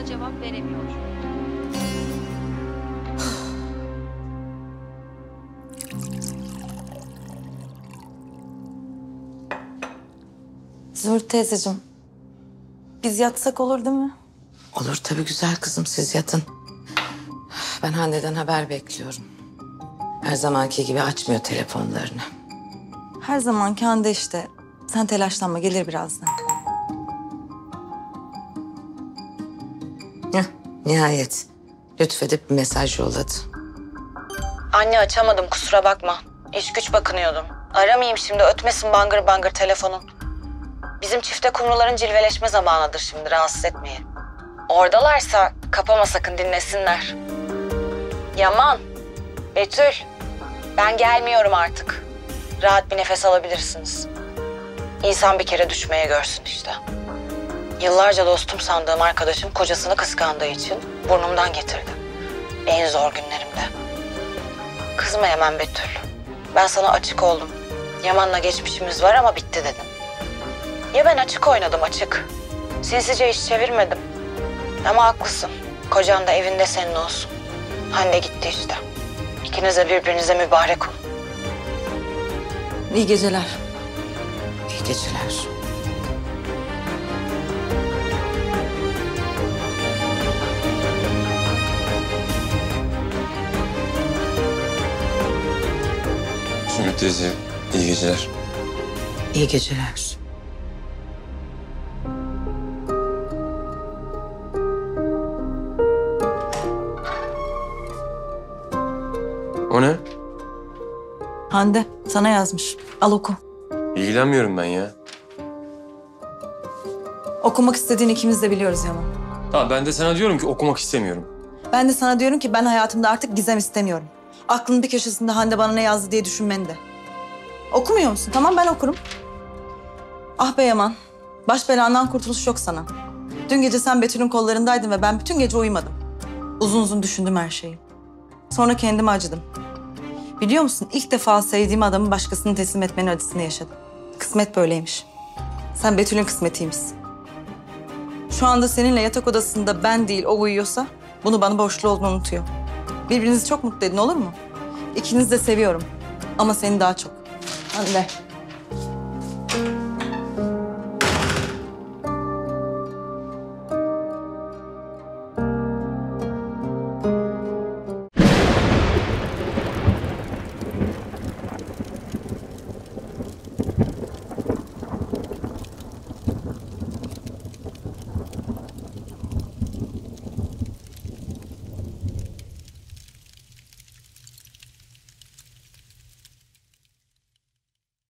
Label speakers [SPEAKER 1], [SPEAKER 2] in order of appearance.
[SPEAKER 1] sana cevap veremiyor.
[SPEAKER 2] Zümrüt teyzeciğim, biz yatsak olur değil mi?
[SPEAKER 3] Olur tabii güzel kızım, siz yatın. Ben Hande'den haber bekliyorum. Her zamanki gibi açmıyor telefonlarını.
[SPEAKER 2] Her zamanki anda işte. Sen telaşlanma, gelir birazdan.
[SPEAKER 3] Heh, nihayet lütfedip bir mesaj yolladı.
[SPEAKER 4] Anne açamadım kusura bakma. İş güç bakınıyordum. Aramayayım şimdi ötmesin bangır bangır telefonun. Bizim çifte kumruların cilveleşme zamanıdır şimdi rahatsız etmeyin. Oradalarsa kapama sakın dinlesinler. Yaman, Betül ben gelmiyorum artık. Rahat bir nefes alabilirsiniz. İnsan bir kere düşmeye görsün işte. Yıllarca dostum sandığım arkadaşım kocasını kıskandığı için burnumdan getirdi. En zor günlerimde. Kızma hemen Betül. Ben sana açık oldum. Yaman'la geçmişimiz var ama bitti dedim. Ya ben açık oynadım açık. Sinsice iş çevirmedim. Ama haklısın. Kocan da evinde senin olsun. Hande gitti işte. İkiniz de birbirinize mübarek olun.
[SPEAKER 2] İyi geceler.
[SPEAKER 3] İyi geceler.
[SPEAKER 5] Zümrüt teyze, iyi geceler.
[SPEAKER 3] İyi geceler.
[SPEAKER 5] O ne?
[SPEAKER 2] Hande sana yazmış. Al oku.
[SPEAKER 5] İlgilenmiyorum ben ya.
[SPEAKER 2] Okumak istediğini ikimiz de biliyoruz Yaman.
[SPEAKER 5] Ha, ben de sana diyorum ki okumak istemiyorum.
[SPEAKER 2] Ben de sana diyorum ki ben hayatımda artık gizem istemiyorum. Aklının bir köşesinde Hande bana ne yazdı diye düşünmeni de. Okumuyor musun? Tamam ben okurum. Ah be Yaman. Baş belandan kurtuluş yok sana. Dün gece sen Betül'ün kollarındaydın ve ben bütün gece uyumadım. Uzun uzun düşündüm her şeyi. Sonra kendime acıdım. Biliyor musun ilk defa sevdiğim adamı başkasına teslim etmenin acısını yaşadım. Kısmet böyleymiş. Sen Betül'ün kısmetiymişsin. Şu anda seninle yatak odasında ben değil o uyuyorsa bunu bana borçlu olduğunu unutuyor. Birbirinizi çok mutlu edin olur mu? İkinizi de seviyorum ama seni daha çok. Hande.